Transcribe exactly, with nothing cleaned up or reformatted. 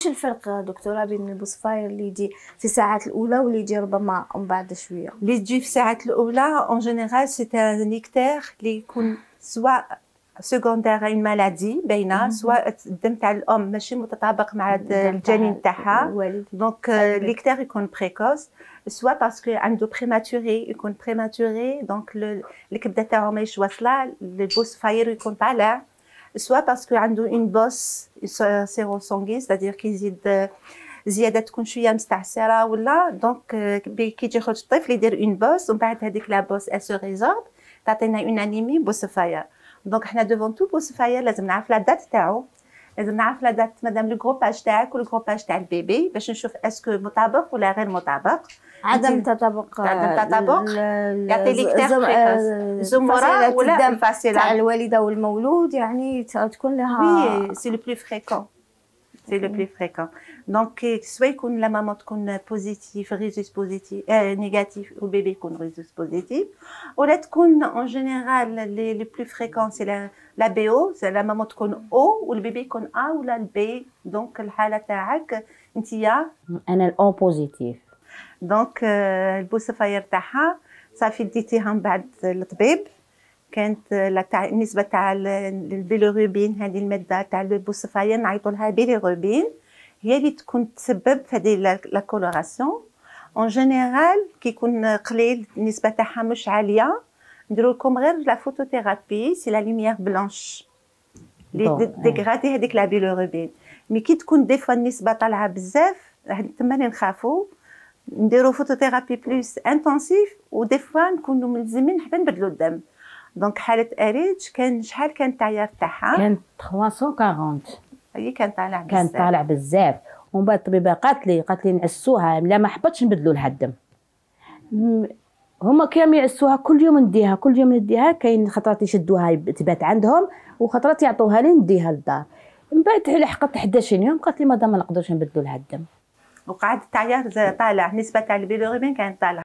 واش الفرق دكتوره بين البوسفاير اللي يجي في الساعات الاولى واللي يجي ربما من بعد شويه؟ اللي يجي في الساعات الاولى اون جينيرال سي ان نيكتير اللي يكون سواء سكوندير اون مالادي باينه، سواء الدم تاع الام ماشي متطابق مع الجنين تاعها، دونك النيكتير يكون بريكوس، سواء باسكو عنده بريماتوري يكون بريماتوري دونك الكبده تاعو ماهيش واصله البوسفاير يكون طالع، سواء باسكو عنده اون بوس سيرو سونغي ستادير كيزيد زياده تكون شويه مستعسره ولا دونك كي يجي يخرج الطفل يدير اون بوس ومن بعد هذيك لا بوس اس ريزورب تعطينا اون انيمي بوسفاير. دونك حنا دوفون تو بوسفاير لازم نعرف لا دات تاعو، لازم نعرف لا دات مادام لو غروباج تاعك والغروباج تاع البيبي باش نشوف اسكو مطابق ولا غير مطابق. عدم تطابق عدم تطابق يعطي ليكتير بريكوس زمره ولا الفاصله تاع الوالده والمولود يعني تكون لها. وي سي لو بلو فريكون، سي لو بلو فريكون. دونك سوا يكون لا ماما تكون بوزيتيف ريزوس بوزيتيف نيجاتيف والبيبي يكون ريزوس بوزيتيف، ولا تكون اون جينيرال لي لو بلو فريكون سي لا لا بي او، سي لا ماما تكون او والبيبي يكون ا ولا البي. دونك الحاله تاعك انتيا انا الاو بوزيتيف. دونك البوسفاير تاعها صافي ديتيها من بعد الطبيب، كانت تاع النسبه تاع البيليروبين، هذه الماده تاع البوسفاير نعيطوا لها بيليروبين، هي اللي تكون تسبب في هذه لا كولوراسيون. اون جينيرال كي يكون قليل النسبه تاعها مش عاليه نديروا لكم غير لا فوتوثيرابي سي لا لوميير بلانش اللي ديغرادي هذيك لا بيليروبين. مي كي تكون دي فوا النسبه طالعه بزاف تما اللي نخافوا نديروا فوتوثيرابي بلوس انتنسيف، ودي فوا نكونوا ملزمين حتى نبدلوا الدم. دونك حاله اريج كان شحال كان التعيار تاعها؟ كان ثلاثمية وأربعين. هي كان طالع بزاف، كان طالع بزاف. ومن بعد الطبيبه قالت لي قالت لي نعسوها، لا ما حبطش نبدلوا لها الدم. هما كانوا يعسوها كل يوم نديها كل يوم نديها، كاين خطرات يشدوها تبات عندهم وخطرات يعطوها لي نديها للدار. من بعد لحقت أحد عشر يوم قالت لي مادام ما نقدرش نبدلوا لها الدم. وقعد التعيار طالع، نسبه تاع البيليروبين كانت طالعه.